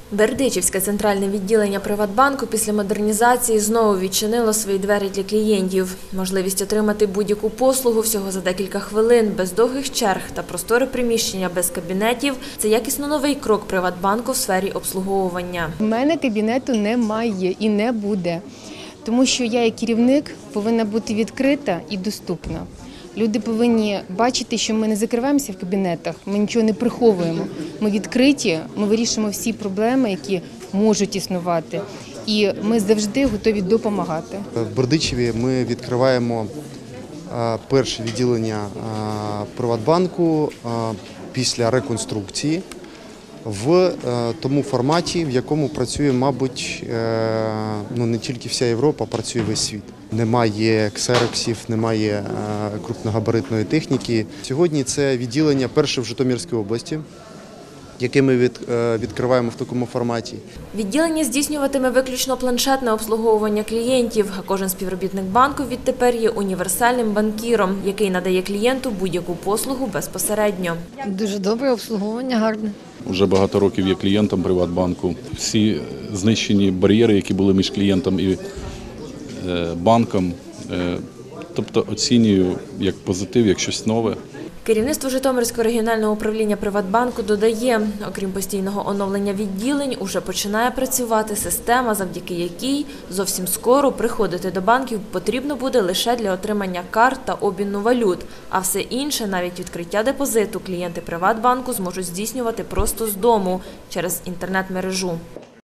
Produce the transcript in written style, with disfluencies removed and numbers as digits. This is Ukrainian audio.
Бердичівське центральне відділення Приватбанку після модернізації знову відчинило свої двері для клієнтів. Можливість отримати будь-яку послугу всього за декілька хвилин, без довгих черг та просторе приміщення без кабінетів – це якісно новий крок Приватбанку в сфері обслуговування. У мене кабінету немає і не буде, тому що я як керівник повинна бути відкрита і доступна. Люди повинні бачити, що ми не закриваємося в кабінетах, ми нічого не приховуємо. Ми відкриті, ми вирішуємо всі проблеми, які можуть існувати. І ми завжди готові допомагати. В Бердичеві ми відкриваємо перше відділення Приватбанку після реконструкції в тому форматі, в якому працює, мабуть, не тільки вся Європа, працює весь світ. Немає ксероксів, немає крупногабаритної техніки. Сьогодні це відділення перше в Житомирській області, яке ми відкриваємо в такому форматі. Відділення здійснюватиме виключно планшетне обслуговування клієнтів, а кожен співробітник банку відтепер є універсальним банкіром, який надає клієнту будь-яку послугу безпосередньо. Дуже добре обслуговування, гарне. Вже багато років є клієнтом Приватбанку. Всі знищені бар'єри, які були між клієнтом і банком, тобто оцінюю як позитив, як щось нове. Керівництво Житомирського регіонального управління Приватбанку додає, окрім постійного оновлення відділень, уже починає працювати система, завдяки якій зовсім скоро приходити до банків потрібно буде лише для отримання карт та обміну валют, а все інше, навіть відкриття депозиту, клієнти Приватбанку зможуть здійснювати просто з дому через інтернет-мережу.